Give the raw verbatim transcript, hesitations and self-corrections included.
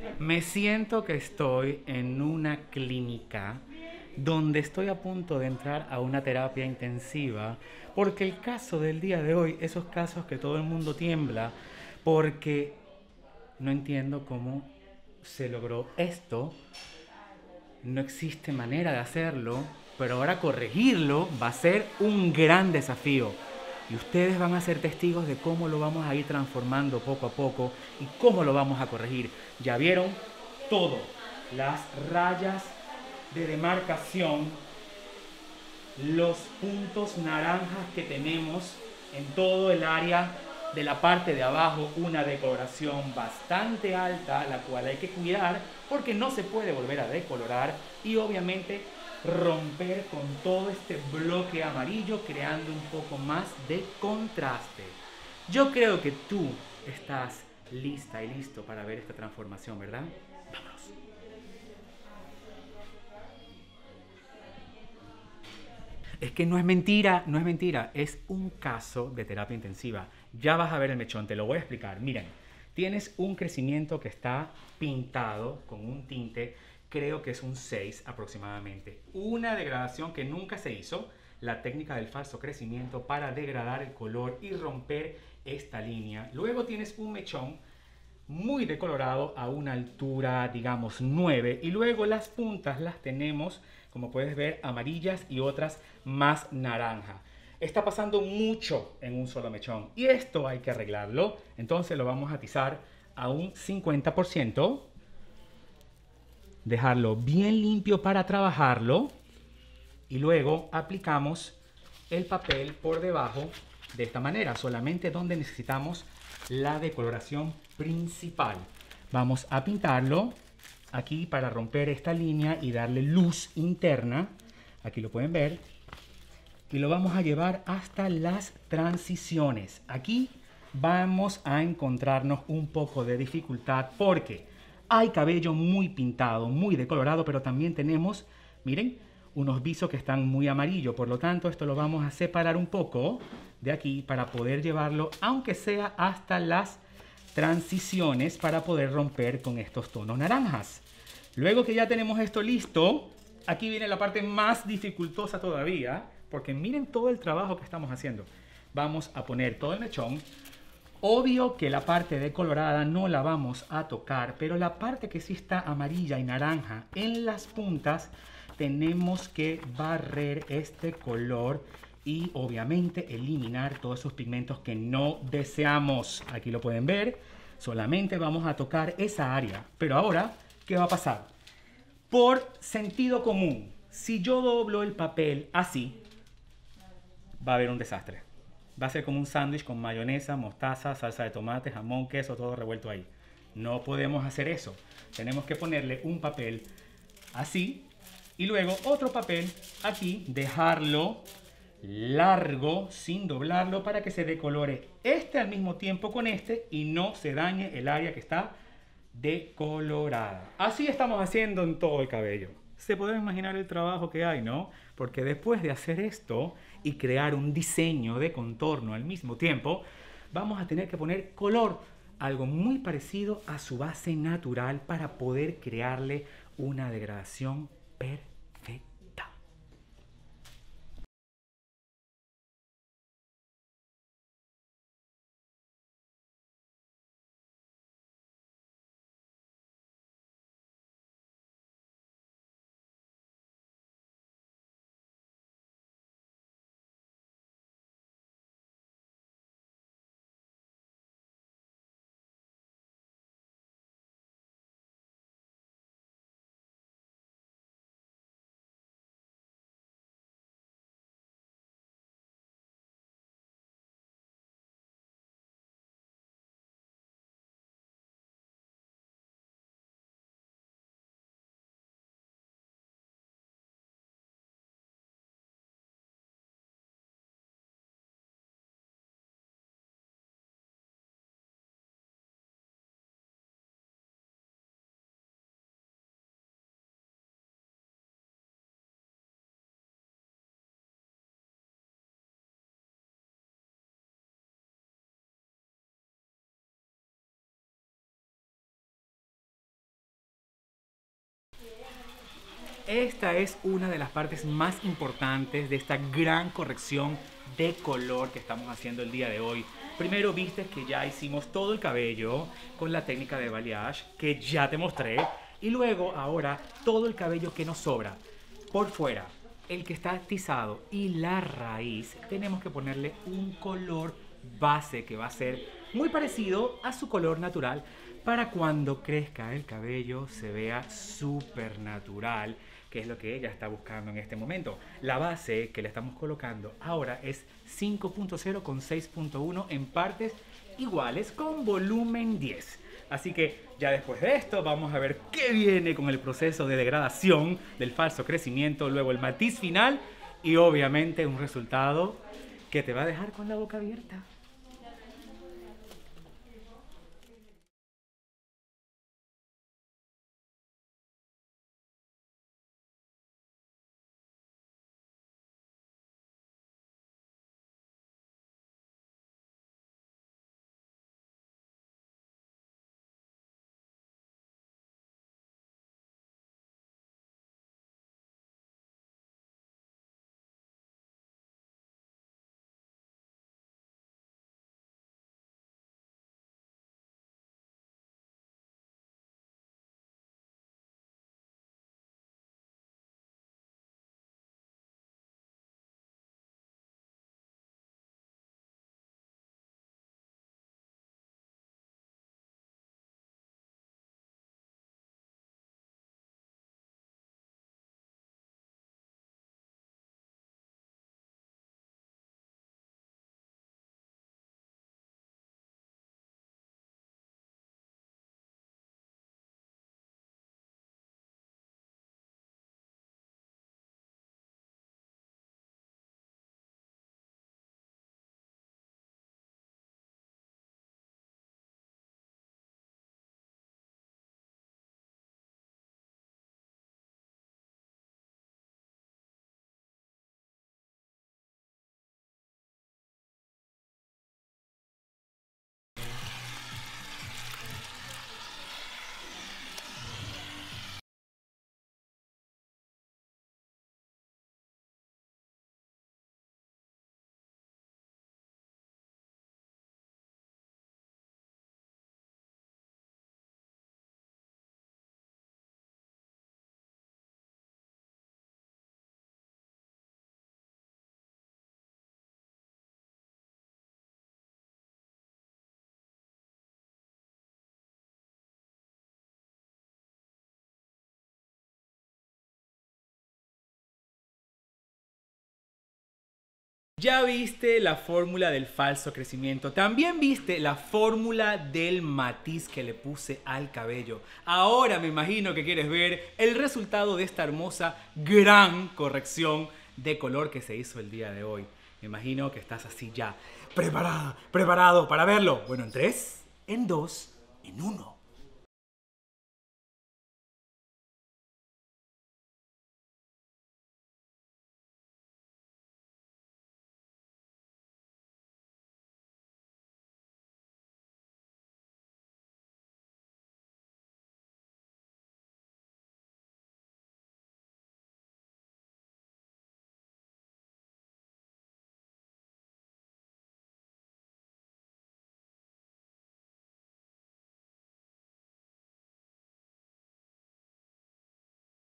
Me siento que estoy en una clínica donde estoy a punto de entrar a una terapia intensiva, porque el caso del día de hoy, esos casos que todo el mundo tiembla, porque no entiendo cómo se logró esto, no existe manera de hacerlo, pero ahora corregirlo va a ser un gran desafío. Y ustedes van a ser testigos de cómo lo vamos a ir transformando poco a poco y cómo lo vamos a corregir. Ya vieron todo, las rayas de demarcación, los puntos naranjas que tenemos en todo el área de la parte de abajo, una decoloración bastante alta, la cual hay que cuidar porque no se puede volver a decolorar y obviamente romper con todo este bloque amarillo creando un poco más de contraste. Yo creo que tú estás lista y listo para ver esta transformación, ¿verdad? Es que no es mentira, no es mentira, es un caso de terapia intensiva. Ya vas a ver el mechón, te lo voy a explicar. Miren, tienes un crecimiento que está pintado con un tinte, creo que es un seis aproximadamente. Una degradación que nunca se hizo, la técnica del falso crecimiento para degradar el color y romper esta línea. Luego tienes un mechón muy decolorado a una altura, digamos, nueve. Y luego las puntas las tenemos, como puedes ver, amarillas y otras más naranja. Está pasando mucho en un solo mechón y esto hay que arreglarlo. Entonces lo vamos a atizar a un cincuenta por ciento. Dejarlo bien limpio para trabajarlo. Y luego aplicamos el papel por debajo de esta manera, solamente donde necesitamos la decoloración principal. Vamos a pintarlo aquí para romper esta línea y darle luz interna. Aquí lo pueden ver. Y lo vamos a llevar hasta las transiciones. Aquí vamos a encontrarnos un poco de dificultad porque hay cabello muy pintado, muy decolorado, pero también tenemos, miren, unos visos que están muy amarillos. Por lo tanto, esto lo vamos a separar un poco de aquí para poder llevarlo, aunque sea hasta las transiciones, para poder romper con estos tonos naranjas. Luego que ya tenemos esto listo, aquí viene la parte más dificultosa todavía, porque miren todo el trabajo que estamos haciendo. Vamos a poner todo el mechón. Obvio que la parte decolorada no la vamos a tocar, pero la parte que sí está amarilla y naranja en las puntas, tenemos que barrer este color y obviamente eliminar todos esos pigmentos que no deseamos. Aquí lo pueden ver, solamente vamos a tocar esa área. Pero ahora, ¿qué va a pasar? Por sentido común, si yo doblo el papel así, va a haber un desastre. Va a ser como un sándwich con mayonesa, mostaza, salsa de tomate, jamón, queso, todo revuelto ahí. No podemos hacer eso. Tenemos que ponerle un papel así y luego otro papel aquí, dejarlo largo sin doblarlo para que se decolore este al mismo tiempo con este y no se dañe el área que está decolorada. Así estamos haciendo en todo el cabello. Se pueden imaginar el trabajo que hay, ¿no? Porque después de hacer esto y crear un diseño de contorno al mismo tiempo, vamos a tener que poner color, algo muy parecido a su base natural para poder crearle una degradación perfecta. Esta es una de las partes más importantes de esta gran corrección de color que estamos haciendo el día de hoy. Primero viste que ya hicimos todo el cabello con la técnica de balayage que ya te mostré. Y luego ahora todo el cabello que nos sobra por fuera, el que está tizado y la raíz, tenemos que ponerle un color base que va a ser muy parecido a su color natural para cuando crezca el cabello se vea súper natural, que es lo que ella está buscando en este momento. La base que le estamos colocando ahora es cinco punto cero con seis punto uno en partes iguales con volumen diez. Así que ya después de esto vamos a ver qué viene con el proceso de degradación del falso crecimiento, luego el matiz final y obviamente un resultado que te va a dejar con la boca abierta. Ya viste la fórmula del falso crecimiento, también viste la fórmula del matiz que le puse al cabello. Ahora me imagino que quieres ver el resultado de esta hermosa gran corrección de color que se hizo el día de hoy. Me imagino que estás así ya, preparada, preparado para verlo. Bueno, en tres, en dos, en uno.